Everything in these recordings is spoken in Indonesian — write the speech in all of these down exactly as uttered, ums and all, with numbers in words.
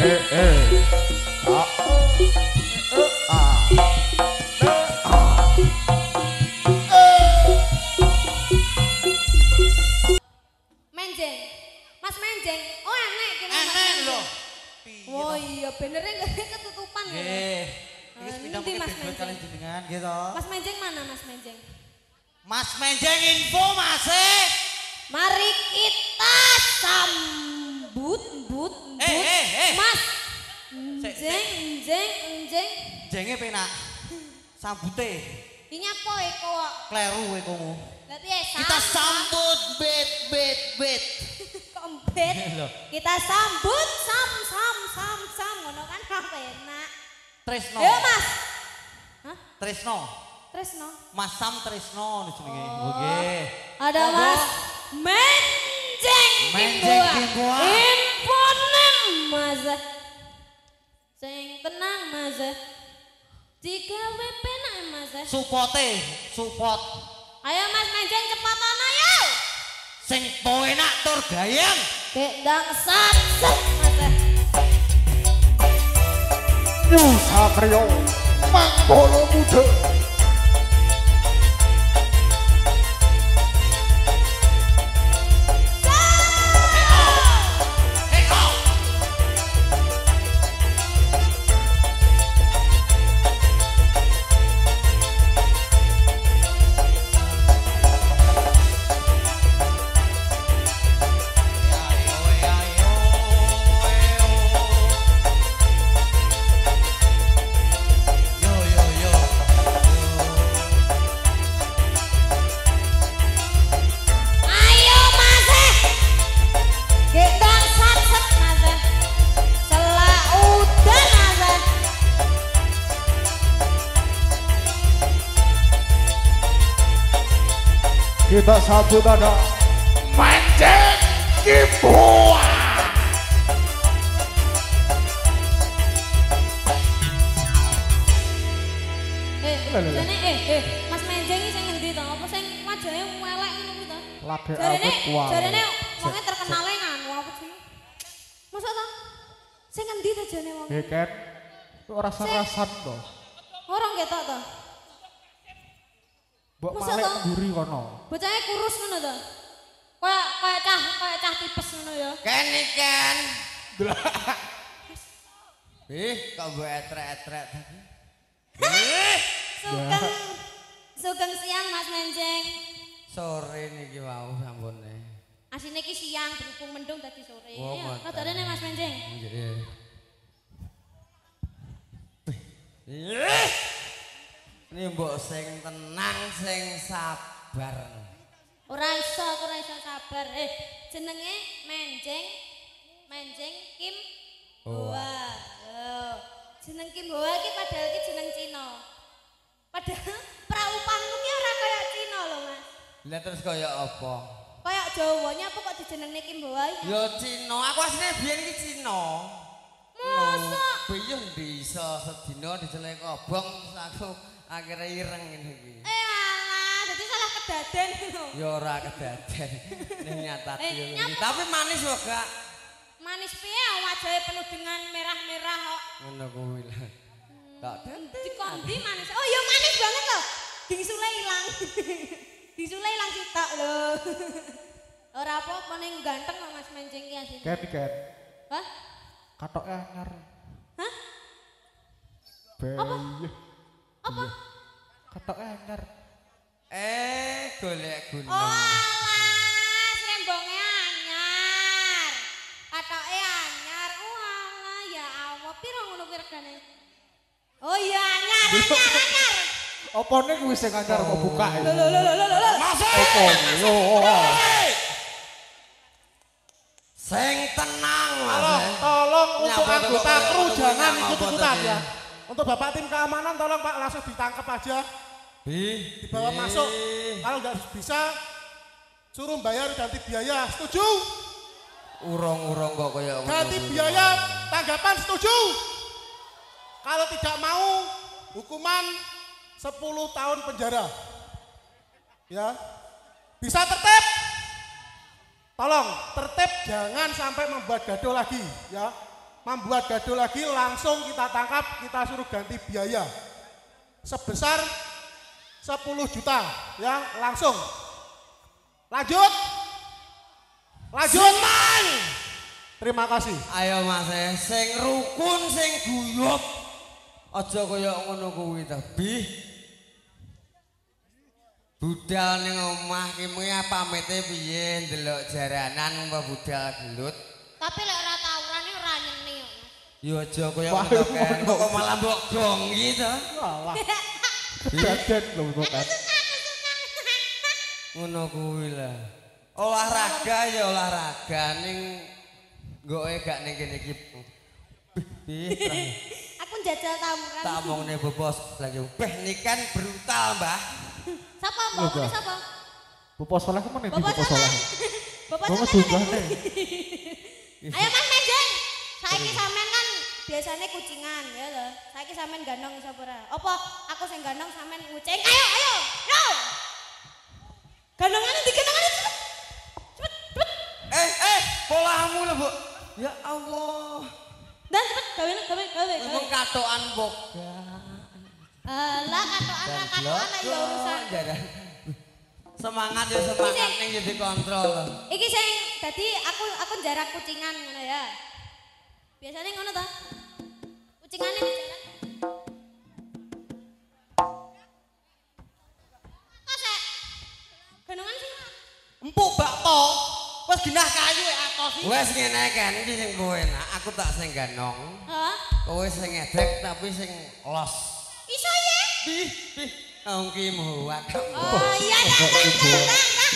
eh eh. Ah. Ah. Menjeng. Mas Menjeng. Oh enek kene. Enek lho. Oh iya benernya enggak ketutupan ya. Nggih. Iki sepeda Nanti Mas mungkin Menjeng. kalian jenengan gitu. Mas Menjeng mana Mas Menjeng? Mas Menjeng info masih. Mari kita sambut but but Eh, eh, eh. Mas Sik, Jeng jeng jeng Jenge penak. Sambute. ini apa eko kok Kleru kowe komo. berarti ya Kita sambut bet bet bet. kompet kita sambut sam sam sam sam ngono kan apa enak Tresno. ya Mas hah Tresno. Tresno Mas Sam Tresno jenenge. oh. Nggih. Ada Monggo. Mas Menjeng Menjeng Kimboa. Kimboa. Imponen Mas. Sing tenang Mas. Jika W P nak Mas. Supote, support. Ayo Mas Menjeng cepatan ayo. Sing penak tur gayeng. Gedang sat set Mas. Nusa Kriyo Manggolo Muda. Ayo Mas. Gedang sat set Mas. Selak udan Mas. Kita sambut ada Menjeng Kimboa. Eh, Lho, lho, lho. jane eh eh Mas Menjeng iki sing ngendi to? Apa sing wajahe elek ngono kuwi to? Lade Jarene awet wae. jarene wonge terkenale nganu apa sih? Masa to? Sing ngendi to jane wong? Nggih Ken. Kok rasa-rasan to. Orang ketok to. Mbok Masa malek toh? mburi kono. Bocahe kurus ngono to. Kayak kayak cah kayak cah tipes ngono ya. Ken iki Ken. Ih, kok mbok etrek-etrek tadi. Ih, Sugeng Sugeng siang Mas Menjeng. sore niki wau sampune. Asine iki siang berhubung mendung dadi sore. Oh, Ayo, ngoten. kadarane Mas Menjeng. Nggih. Ih. Ini mbok sing tenang, sing sabar. Ora iso, aku ora iso sabar. Eh, jenenge Menjeng Menjeng Kim Hoa. Oh. Jeneng Kim Hoa iki padahal iki jeneng Cina. Padahal praupanmu ki ora kaya Cina lho, Mas. Lah terus kaya apa? Kayak Jawanya apa kok dijenengne Kim Hoa iki? Ya Cina, aku asline biyen iki Cina. Masa? Biyen bisa sedina dicelek kobong terus aku akhirnya ireng ngene iki. Eh alah, dadi salah kedaden lho. Ya ora kedaden. Ning nyatati Eh, ngono iki. nyapa? Tapi manis kok gak Manis piye wajahe penuh dengan merah-merah kok. ngono kuwi lah. Tak dadi. Dikondi manis. Oh iya manis banget loh. Disule ilang. Disule ilang sitok lho. Ora apa-apa ning ganteng kok Mas Menjeng ki asine. Ken Ken. Hah? Katoke anyar. Hah? Apa? Apa? Katoke anyar. Eh, golek Oh gunung. alah, srembonge anyar. Katoke anyar. Oh alah, ya Allah. Piro ngono kuwi regane? Oh iya anyar, anyar, anyar. Opone kuwi sing anyar kok buka. Lho lho lho lho lho. Masuk. Opo lho. Sing tenang, Tolong, Mas. tolong Nyapa untuk tuh, anggota Pak? kru Nyapa jangan tuh, ikut-ikutan tadi? ya. Untuk Bapak tim keamanan tolong Pak langsung ditangkap aja, Bi, dibawa bi. masuk. Kalau nggak bisa suruh bayar ganti biaya, setuju? Urung-urung kok kaya ngono Ganti kuwi. biaya tanggapan setuju? Kalau tidak mau hukuman sepuluh tahun penjara. Ya. Bisa tertib? Tolong tertib jangan sampai membuat gaduh lagi ya. membuat gaduh lagi, langsung kita tangkap, kita suruh ganti biaya sebesar sepuluh juta ya, langsung. Lanjut. Lanjut. Man. Terima kasih. Ayo Mas, sing rukun sing guyub. Aja kaya ngono kuwi ta, Bi. Budal ning omah ki mung pamite piye ndelok jaranan apa budal gelut. Tapi lek ora tawurane ora nyeni kok. Ya aja kaya ngono kan. Kok malah mbok gongi to. Walah. Daden lho kok kan. Ngono kuwi lah. Olahraga ya olahraga ning goke gak ning kene iki. Aku njajal tawuran. Tak omongne bos lagi. Beh nikan brutal, Mbah. Sapa mbok? Ini sapa? Bapak soleh kemana nih Bapak Bapak soleh? Bapak Bapak Soleh. juga nih. Ayo Mas Menjeng. Saiki sampean kan biasanya kucingan ya lho. Saiki sampean gandong sapa ora? Apa aku sing gandong sampean ngucing? Ayo ayo. Yo. Gandongane digendongane cepet. Cepet cepet. Eh eh polamu lho, Bu. Ya Allah. Dan cepet gawe gawe gawe. Ngomong katokan mbok. Alah katokan ra katokan lah ya urusan. Semangat ya semangat ning yo dikontrol. Iki sing dadi aku aku jarak kucingan ngono ya. Biasanya ngono ta? Kucingane jarak. Kosek. Gendongan sing Empuk bakpo. Wes genah kayu e atos iki. Wes ngene kan iki sing kowe nak, aku tak sing ganong. Hah? Kowe sing ngedek tapi sing los. Iso ya? Bih, bih. Wong ki muwak. Oh iya dah.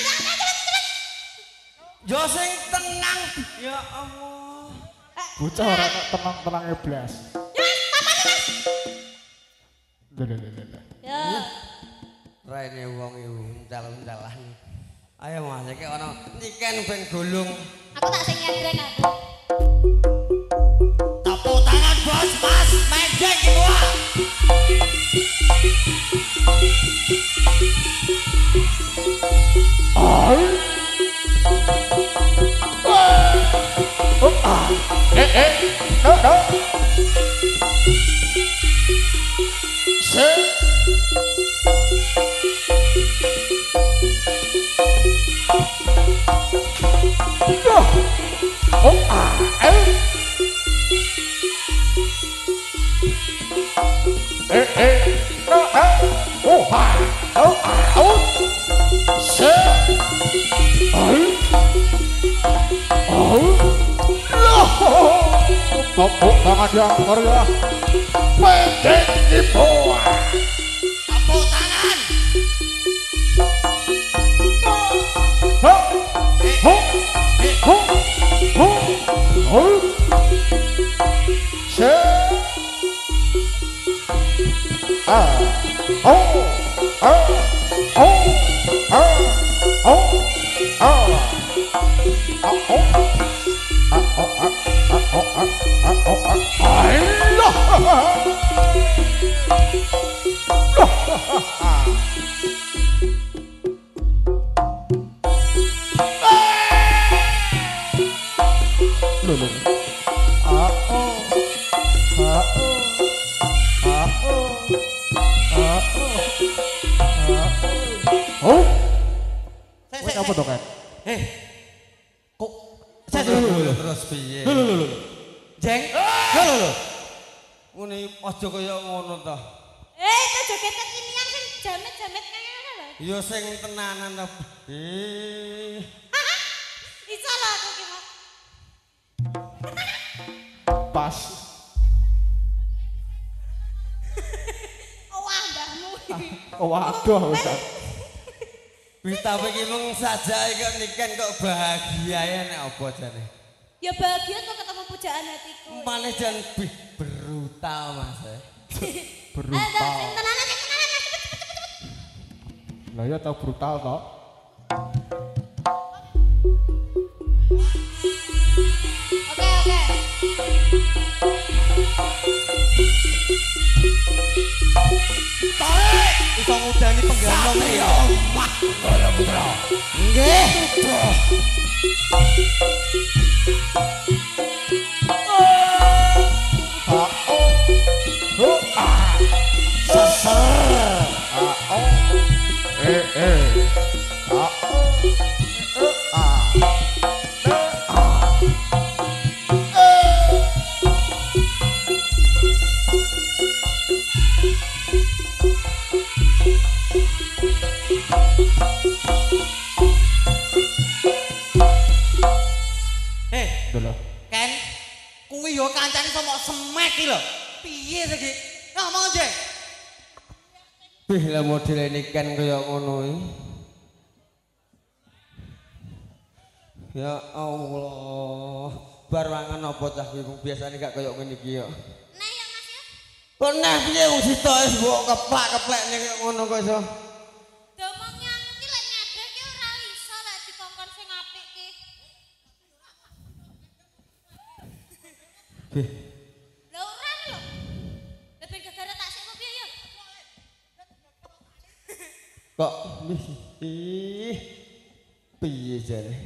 Yo sing tenang. Ya Allah. Bocah ora tenang-tenange blas. Ya, apa nih Mas? Lho lho lho lho. Ya. Raine wong iku uncal-uncalan. Ayo Mas, iki ana niken ben golong. Aku tak sing nyegrek aku. Tepuk tangan bos Mas, Menjeng ki wae. Oh ah. Eh eh. No no. Se. Oh ah. Eh. Eh eh. No no. Oh ah. Oh ah. Oh. Se. Oh. Tepuk tangan yang meriah Menjeng di bawah. Tepuk tangan. Ho, ho, ho, ho, ho. Se, ah, oh, ah, oh, ah, oh, ah, ah, oh. Apa tuh kan? Eh, kok saya dulu terus piye? Lho lho lho. Jeng. Lho lho lho. Ngene aja kaya ngono ta. Eh, itu jogetan kinian sing jamet-jamet kaya ngono lho. Ya sing tenanan ta. Eh. Iso lho aku ki mau. Pas. Oh, wah mbahmu. Oh waduh Ustaz. Kita iki mung sajake kok niken kok bahagia ya nek apa jane. Ya bahagia tuh ketemu pujaan hatiku. Umpane jan bih brutal Mas. Brutal. Ayo, sing tenanan, sing tenanan, cepet cepet cepet. Lah ya tau brutal toh. Oke, oke. Tarik iso ngudani pengganong ya. Ora putra. Nggih. Oh. Eh. Tok. Ah. Eh, Dulu. Ken, kuwi yo kancane sama semek iki lho. Piye iki? Ngomong aja. Wih lah model ini kan kaya ngono iki. Ya Allah, bar mangan apa cah kuwi biasane gak kaya ngene iki ya. Nah ya Mas ya. Kok nah piye wong sitok wis mbok keplak-keplek ning kaya ngono kok iso. Domongnya aku ki lek nyadar ki ora iso lek dikongkon sing apik ki. Bih, Lah ora lho. Lebih gegara tak sik piye ya? kok wis ih piye jane.